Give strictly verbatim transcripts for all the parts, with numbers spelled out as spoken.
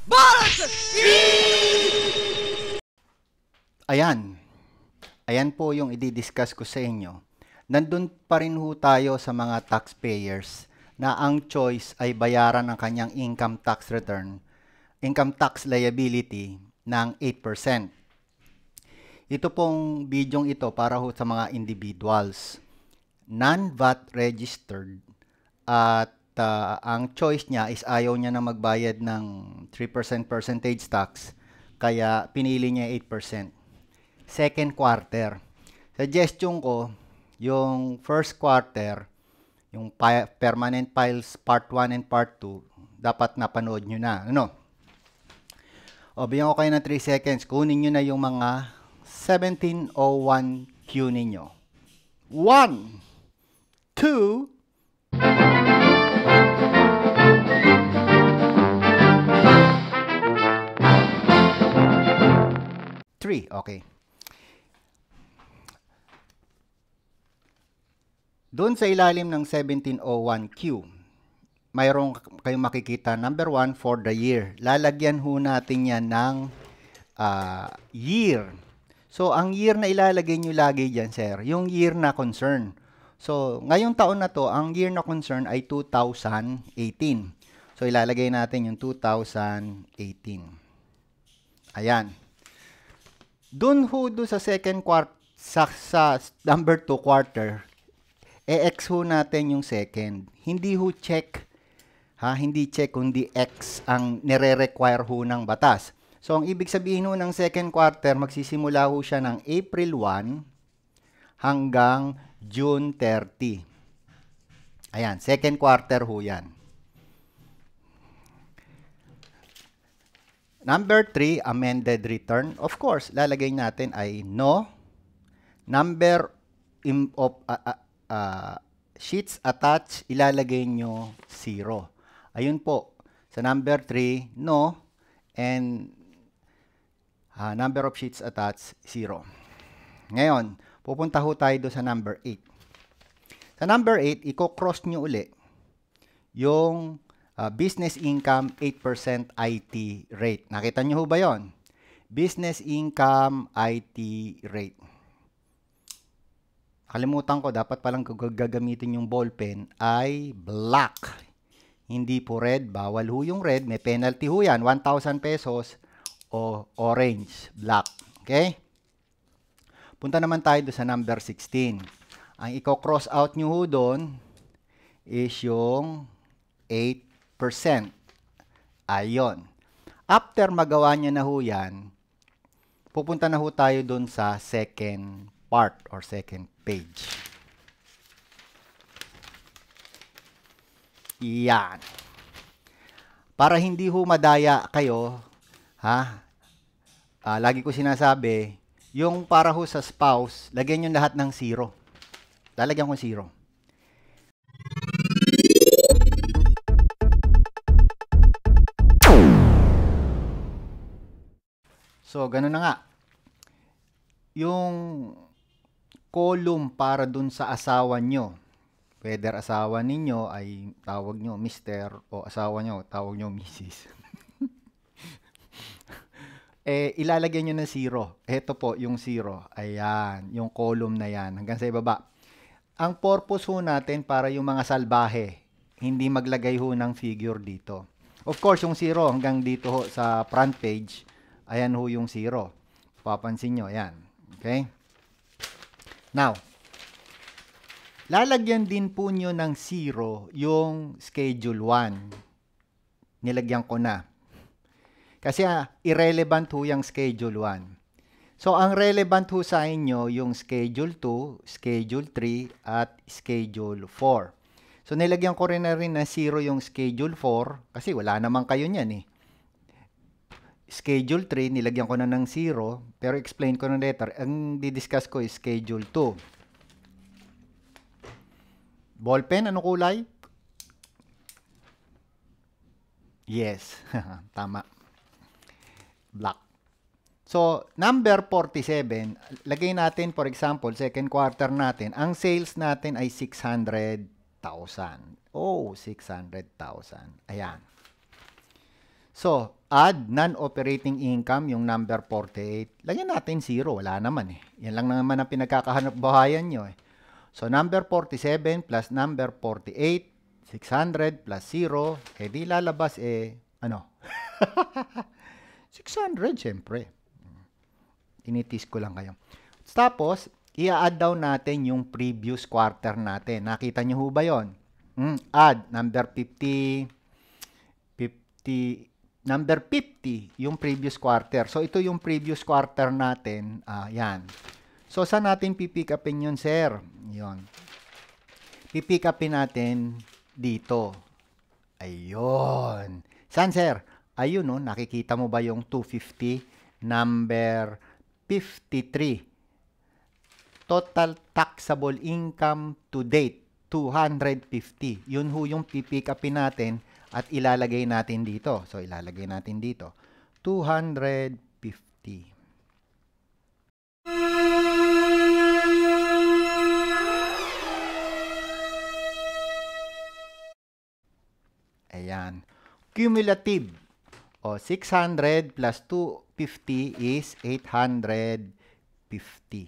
Ayan. Ayan po yung i-discuss ko sa inyo. Nandun pa rin ho tayo sa mga taxpayers na ang choice ay bayaran ang kanyang income tax return, income tax liability ng eight percent. Ito pong bidyong ito para ho sa mga individuals, non-V A T registered, at uh, ang choice niya is ayaw niya na magbayad ng three percent percentage tax, kaya pinili niya eight percent. Second quarter. Suggestion ko, yung first quarter, yung permanent files part one and part two, dapat napanood nyo na. Ano? O, bigyan ko kayo ng three seconds. Kunin nyo na yung mga seventeen oh one Q ninyo. one, two, three. Okay. Doon sa ilalim ng seventeen oh one Q, mayroong kayong makikita, number one, for the year. Lalagyan ho natin yan ng uh, year. So, ang year na ilalagay nyo lagi dyan, sir, yung year na concern. So, ngayong taon na to, ang year na concern ay two thousand eighteen. So, ilalagay natin yung two thousand eighteen. Ayan. Doon ho doon sa second quarter, sa, sa number two quarter, e-X ho natin yung second. Hindi ho check, ha? Hindi check, kundi X ang nire-require ho ng batas. So, ang ibig sabihin ho ng second quarter, magsisimula ho siya ng April first hanggang June thirty. Ayan, second quarter ho yan. Number three, amended return. Of course, lalagay natin ay no. Number of uh, uh, uh, sheets attached, ilalagay nyo zero. Ayun po. Sa number three, no. And uh, number of sheets attached, zero. Ngayon, pupunta ho tayo doon sa number eight. Sa number eight, i-cross nyo uli yung uh, business income eight percent I T rate. Nakita nyo ho ba yon? Business income I T rate. Kalimutan ko, dapat palang gagamitin yung ballpen ay black. Hindi po red. Bawal ho yung red. May penalty ho yan. one thousand pesos o orange. Black. Okay? Punta naman tayo doon sa number sixteen. Ang i-cross out nyo ho doon is yung eight percent. Ayon. After magawa nyo na ho yan, pupunta na ho tayo doon sa second part or second page. Yan. Para hindi ho madaya kayo, ha? Uh, lagi ko sinasabi, yung para ho sa spouse, lagyan nyo lahat ng zero. Lalagyan ko zero. So, ganun na nga. Yung column para dun sa asawa nyo, whether asawa ninyo ay tawag nyo mister o asawa nyo tawag nyo missus eh ilalagay nyo na zero. Ito po yung zero. Ayan, yung column na yan hanggang sa ibaba. Ang purpose ho natin para yung mga salbahe, hindi maglagay ho ng figure dito. Of course, yung zero hanggang dito ho sa front page, ayan ho yung zero. Papansin nyo, ayan. Okay? Now, lalagyan din po nyo ng zero yung schedule one. Nilagyan ko na. Kasi ah, irrelevant ho yung schedule one. So, ang relevant ho sa inyo yung schedule two, schedule three, at schedule four. So, nilagyan ko rin na rin na zero yung schedule four kasi wala naman kayo niyan eh. Schedule three, nilagyan ko na ng zero, pero explain ko na later. Ang didiscuss ko is schedule two. Ballpen, ano kulay? Yes, tama. Black. So, number forty-seven, lagay natin, for example, second quarter natin, ang sales natin ay six hundred thousand. Oh, six hundred thousand. Ayan. So, add non-operating income, yung number forty-eight. Lagyan natin zero. Wala naman eh. Yan lang naman ang pinagkakahanap buhayan nyo eh. So, number forty-seven plus number forty-eight, six hundred plus zero, eh di lalabas eh, ano? six hundred, syempre. Tinitis ko lang kayo. Tapos, i-add daw natin yung previous quarter natin. Nakita nyo ho ba yun? Hmm, add, number fifty, fifty, number fifty, yung previous quarter. So, ito yung previous quarter natin. Ah, yan. So, saan natin pipick upin yun, sir? Yun. Pipick upin natin dito. Ayun. Saan, sir? Ayun, no? Nakikita mo ba yung two fifty? Number fifty-three. Total taxable income to date, two hundred fifty. Yun ho yung pipick upin natin at ilalagay natin dito. So, ilalagay natin dito. two hundred fifty. Ayan. Cumulative. O, six hundred plus two hundred fifty is eight hundred fifty.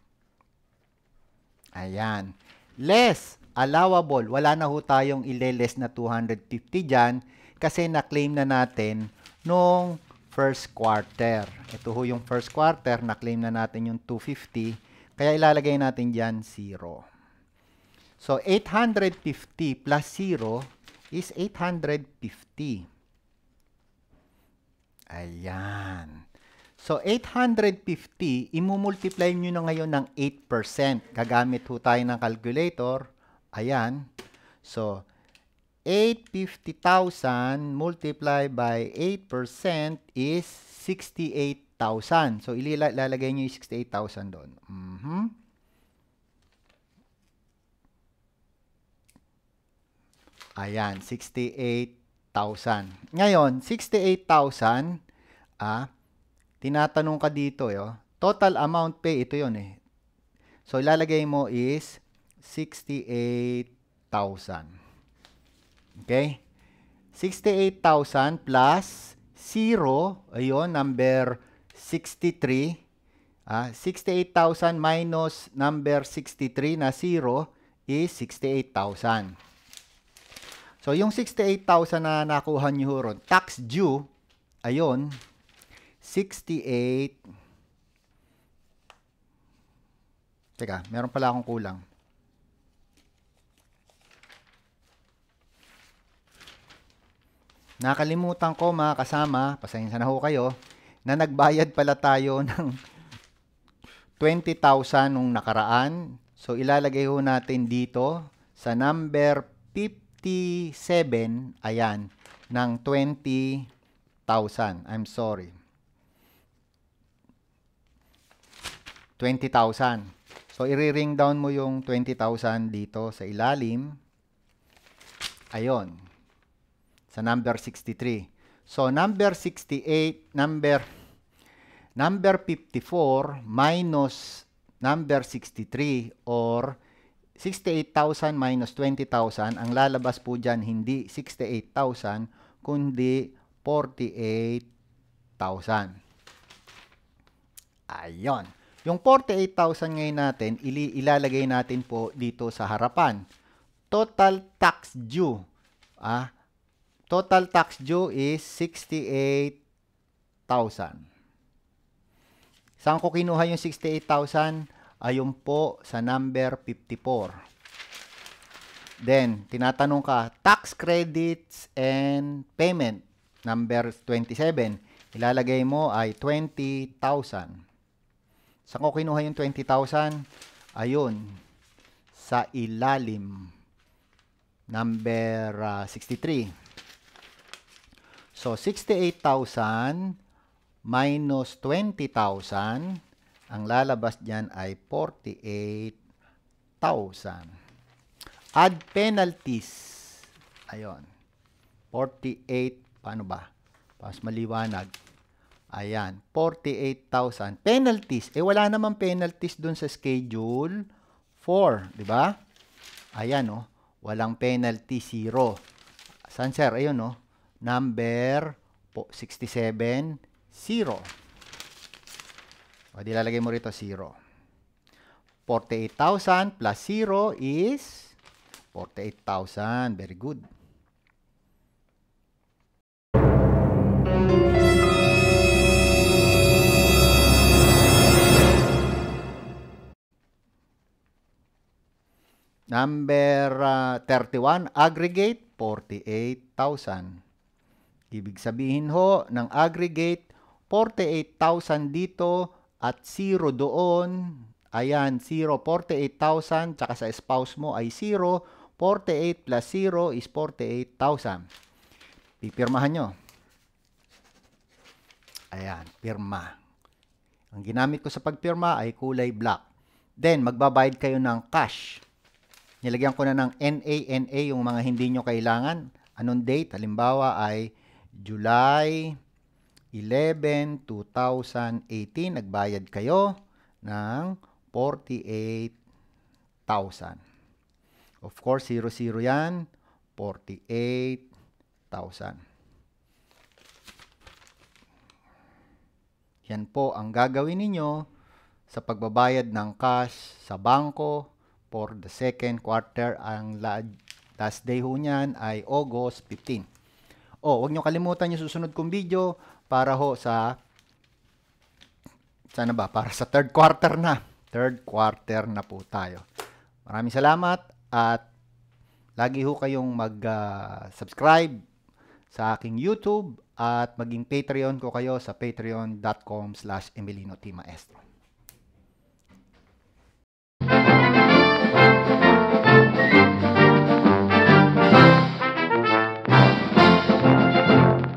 Ayan. Less allowable. Wala na ho tayong ile-less na two hundred fifty dyan kasi na-claim na natin nung first quarter. Ito ho yung first quarter. Na-claim na natin yung two hundred fifty. Kaya ilalagay natin dyan zero. So, eight hundred fifty plus zero is eight hundred fifty. Ayan. So, eight hundred fifty, imumultiply nyo na ngayon ng eight percent. Gagamit ho tayo ng calculator. Ayan. So, eight hundred fifty thousand multiplied by eight percent is sixty-eight thousand. So, ilalagay nyo yung sixty-eight thousand doon. Mm-hmm. Ayan, sixty-eight thousand. Ngayon, sixty-eight thousand, ah, tinatanong ka dito, yo. Total amount pay, ito yon eh. So, ilalagay mo is sixty-eight thousand. Okay? sixty-eight thousand plus zero, ayun, number sixty-three. Ah, sixty-eight thousand minus number sixty-three na zero is sixty-eight thousand. So, yung sixty-eight thousand na nakuha nyo ron, tax due, ayun, sixty-eight. Teka, meron pala akong kulang. Nakalimutan ko mga kasama, pasensya na ho kayo, na nagbayad pala tayo ng twenty thousand nung nakaraan. So, ilalagay ho natin dito sa number fifty-seven, ayan, ng twenty thousand. I'm sorry. twenty thousand. So, i-ring down mo yung twenty thousand dito sa ilalim. Ayun. Sa number sixty-three. So, number sixty-eight, number, number fifty-four minus number sixty-three or sixty-eight thousand minus twenty thousand, ang lalabas po dyan hindi sixty-eight thousand, kundi forty-eight thousand. Ayon. Yung forty-eight thousand ngayon natin, ili ilalagay natin po dito sa harapan. Total tax due. Ah, total tax due is sixty-eight thousand. Saan ko kinuha yung sixty-eight thousand? Ayun po sa number fifty-four. Then, tinatanong ka, tax credits and payment, number twenty-seven. Ilalagay mo ay twenty thousand. Saan ko kinuha yung twenty thousand? Ayun, sa ilalim, number uh, sixty-three. So, sixty-eight thousand minus twenty thousand. Ang lalabas dyan ay forty-eight thousand. Add penalties. Ayun. forty-eight. Paano ba? Pas maliwanag. Ayan. forty-eight thousand. Penalties. Eh, wala namang penalties dun sa schedule four. Diba? Ayan, oh. Walang penalty. Zero. San, sir? Ayun, oh. Number sixty-seven, zero. O, di lalagay mo rito zero. forty-eight thousand plus zero is forty-eight thousand. Very good. Number uh, thirty-one, aggregate, forty-eight thousand. Ibig sabihin ho, ng aggregate, forty-eight thousand dito at zero doon. Ayan, zero, forty-eight thousand, tsaka sa spouse mo ay zero. forty-eight plus zero is forty-eight thousand. Pipirmahan nyo. Ayan, pirma. Ang ginamit ko sa pagpirma ay kulay black. Then, magbabayad kayo ng cash. Nilagyan ko na ng N A N A yung mga hindi nyo kailangan. Anong date? Halimbawa ay July eleven, two thousand eighteen. Nagbayad kayo ng forty-eight thousand. Of course, zero zero yan. forty-eight thousand. Yan po ang gagawin ninyo sa pagbabayad ng cash sa bangko for the second quarter. Ang last day ho niyan ay August fifteenth. O, huwag nyo kalimutan yung susunod kong video para ho sa sana ba? Para sa third quarter na. Third quarter na po tayo. Maraming salamat at lagi ho kayong mag-subscribe uh, sa aking YouTube at maging Patreon ko kayo sa patreon dot com slash Emilino T Maestro.